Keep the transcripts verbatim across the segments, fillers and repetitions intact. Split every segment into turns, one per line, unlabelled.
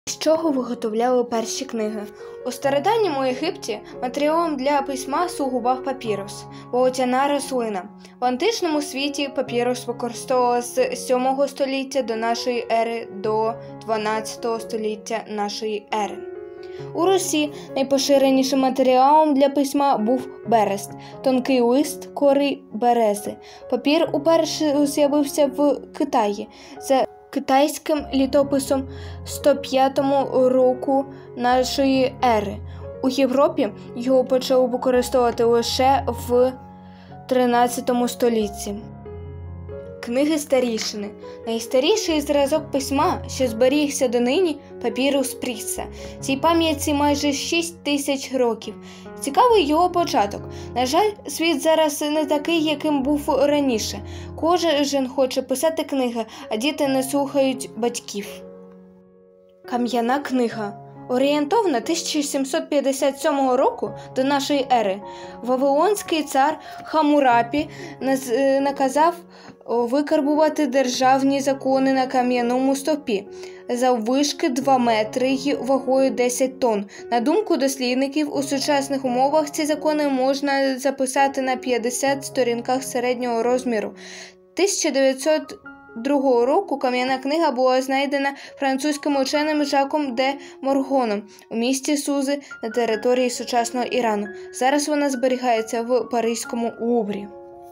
З чого виготовляли перші книги? У стародавньому Єгипті матеріалом для письма слугував папірус – волотяна рослина. В античному світі папірус використовували з сьомого століття до нашої ери до дванадцятого століття нашої ери. У Русі найпоширенішим матеріалом для письма був берест – тонкий лист кори берези. Папір уперше з'явився в Китаї за китайським літописом сто п'ятого року нашої ери. У Європі його почали використовувати лише в тринадцятому столітті. Книги старійшини. Найстаріший зразок письма, що зберігся донині – папірус Прісса. Цій пам'ятці майже шість тисяч років. Цікавий його початок. На жаль, світ зараз не такий, яким був раніше. Кожен хоче писати книги, а діти не слухають батьків. Кам'яна книга. Орієнтовно тисяча сімсот п'ятдесят сьомого року до нашої ери вавилонський цар Хамурапі наказав викарбувати державні закони на кам'яному стовпі заввишки два метри й вагою десять тонн. На думку дослідників, у сучасних умовах ці закони можна записати на п'ятдесят сторінках середнього розміру. тисяча дев'ятсот другого року кам'яна книга була знайдена французьким ученим Жаком де Моргоном у місті Сузи на території сучасного Ірану. Зараз вона зберігається в Паризькому Луврі.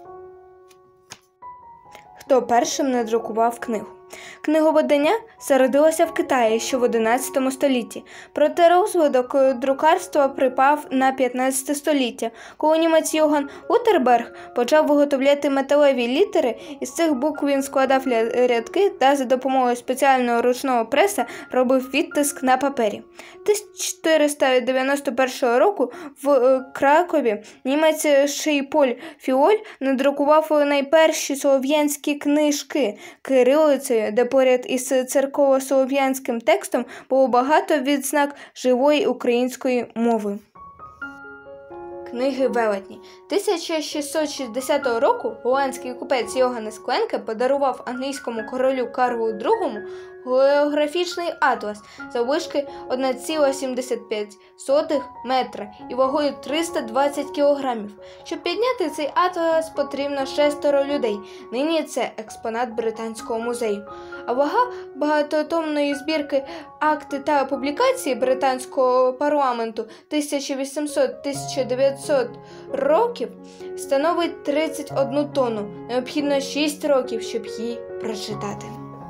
Хто першим надрукував книгу? Книговидання зародилося в Китаї ще в одинадцятому столітті, проте розвиток друкарства припав на п'ятнадцяте століття, коли німець Йоган Гутерберг почав виготовляти металеві літери. Із цих букв він складав рядки та за допомогою спеціального ручного преса робив відтиск на папері. тисяча чотириста дев'яносто першого року в Кракові німець Шейполь Фіоль надрукував найперші слов'янські книжки кирилицею, де поряд із церковно-слов'янським текстом було багато відзнак живої української мови. Книги велетні. тисяча шістсот шістдесятого року голландський купець Йоганнес Кленке подарував англійському королю Карлу другому географічний атлас заввишки одна ціла сімдесят п'ять сотих метра і вагою триста двадцять кілограмів. Щоб підняти цей атлас, потрібно шестеро людей. Нині це експонат Британського музею. А вага багатотомної збірки акти та публікації британського парламенту тисяча вісімсот - тисяча дев'ятсот років становить тридцять одну тонну. Необхідно шість років, щоб її прочитати.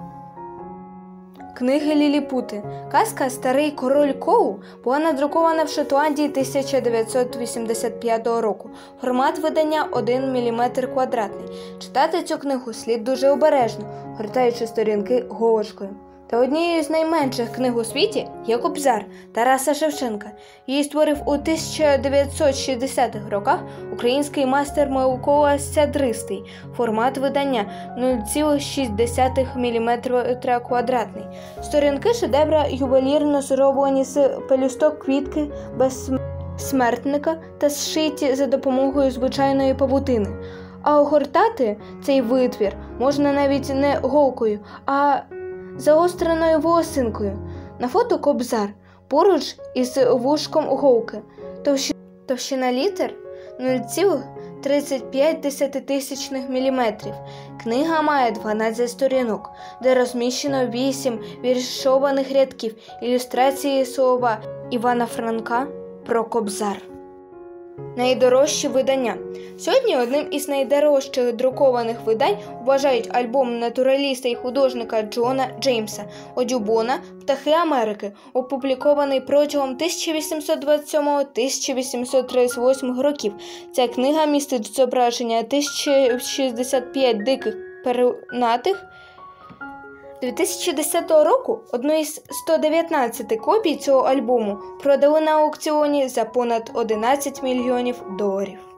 Книги Ліліпути. Казка «Старий король Коу» була надрукована в Шотландії тисяча дев'ятсот вісімдесят п'ятого року. Формат видання один міліметр квадратний. Читати цю книгу слід дуже обережно, гортаючи сторінки голочкою. Та однією з найменших книг у світі є «Кобзар» Тараса Шевченка. Її створив у тисяча дев'ятсот шістдесятих роках український майстер Микола Сядристий. Формат видання нуль цілих шість десятих міліметра квадратний. Сторінки шедевра ювелірно зроблені з пелюсток квітки безсмертника та зшиті за допомогою звичайної павутини. А огортати цей витвір можна навіть не голкою, а загостреною волосинкою. На фото Кобзар поруч із вушком голки. Товщина літер нуль цілих тридцять п'ять десятитисячних міліметрів. Книга має дванадцять сторінок, де розміщено вісім віршованих рядків, ілюстрації слова Івана Франка про Кобзар. Найдорожчі видання. Сьогодні одним із найдорожчих друкованих видань вважають альбом натураліста і художника Джона Джеймса Одюбона «Птахи Америки», опублікований протягом тисяча вісімсот двадцять сьомого - тисяча вісімсот тридцять восьмого років. Ця книга містить зображення тисяча шістдесят п'ять диких пернатих. дві тисячі десятого року одну із ста дев'ятнадцяти копій цього альбому продали на аукціоні за понад одинадцять мільйонів доларів.